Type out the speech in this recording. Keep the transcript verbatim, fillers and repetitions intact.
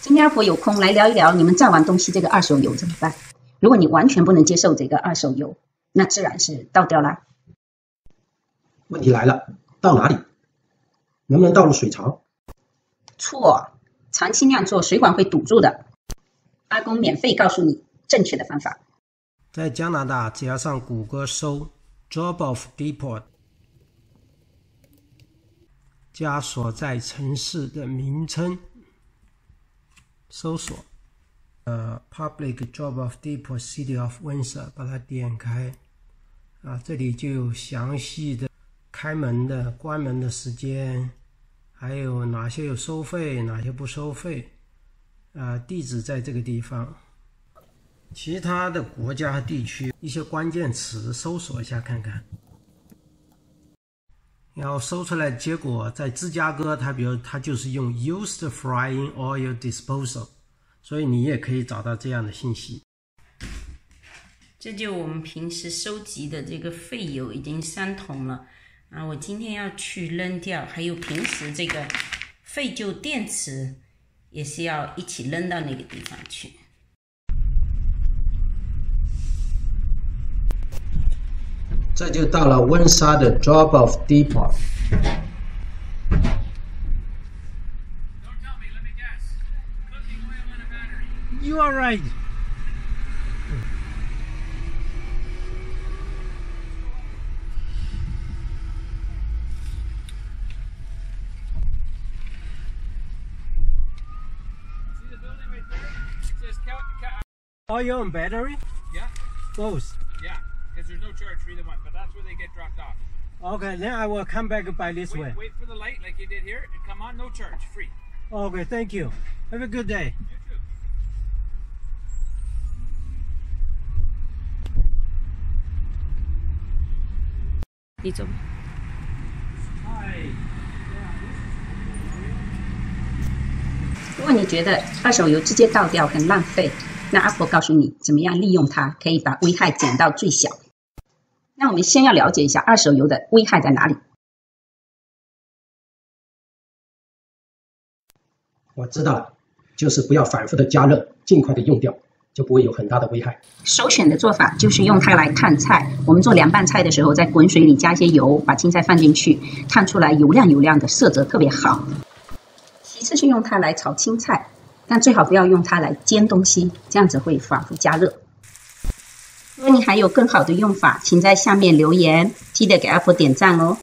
今天阿婆有空来聊一聊，你们炸完东西这个二手油怎么办？如果你完全不能接受这个二手油，那自然是倒掉啦。 问题来了，倒哪里？能不能倒入水槽？ 错，长期那样做，水管会堵住的。阿公免费告诉你正确的方法。 在加拿大，只要上谷歌搜 drop-off depot， 加所在城市的名称，搜索呃 Public Drop-off Depot City of Windsor， 把它点开啊，这里就有详细的开门的、关门的时间，还有哪些有收费，哪些不收费啊，地址在这个地方。其他的国家和地区一些关键词搜索一下看看，然后搜出来的结果在芝加哥，它比如它就是用 used frying oil disposal， 所以你也可以找到这样的信息。 这就我们平时收集的这个废油已经三桶了啊，我今天要去扔掉，还有平时这个废旧电池也是要一起扔到那个地方去。 这就到了温莎的 Drop-off Depot。 You are right. See the building right there? It says Cal Cal Oil and battery? Yeah, Both. yeah, because there's no charge for either one, but that's where they get dropped off. Okay, then I will come back by this way. Wait, wait for the light like you did here, and come on, no charge, free. Okay, thank you. Have a good day. You too. 你走。 如果你觉得二手油直接倒掉很浪费，那阿婆告诉你怎么样利用它，可以把危害减到最小。那我们先要了解一下二手油的危害在哪里。 我知道了，就是不要反复的加热，尽快的用掉，就不会有很大的危害。 首选的做法就是用它来烫菜。我们做凉拌菜的时候，在滚水里加一些油，把青菜放进去，烫出来油亮油亮的，色泽特别好。其次是用它来炒青菜，但最好不要用它来煎东西，这样子会反复加热。如果你还有更好的用法，请在下面留言，记得给阿婆点赞哦。